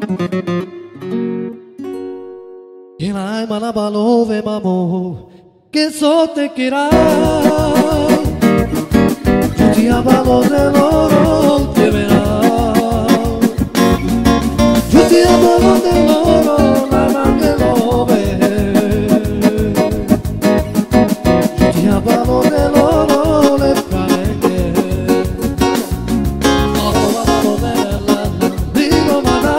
Y la malabalove mamo que so te quiera. Yo te hablo del oro, te verá. Yo te hablo del oro, la que lo ve. Yo te hablo del oro, le prende. Hablo de la digo maná.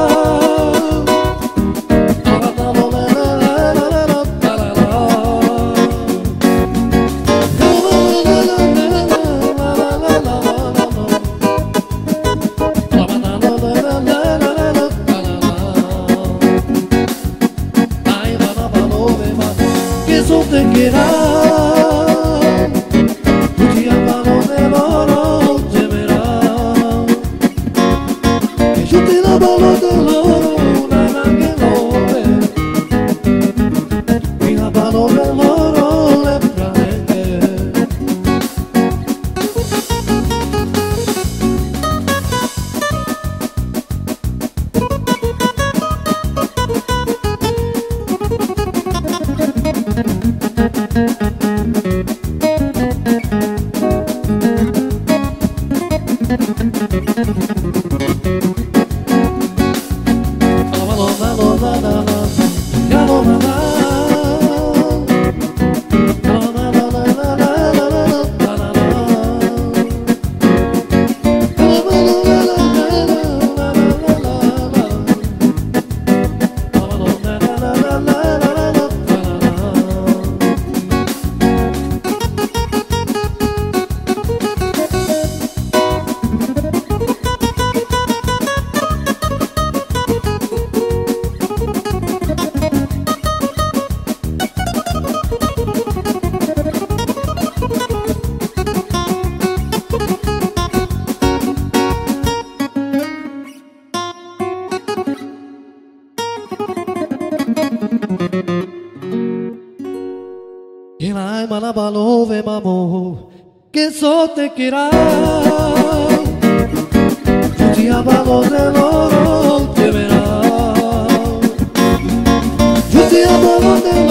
Eso te quiera, yo te hablo del oro, te verá. Que yo te hablo del oro, nada que lo ve. Mi hablo del oro, le prende. Y la malabalove mamo que so te quiera. Yo te hablo del oro, te verá. Yo te hablo del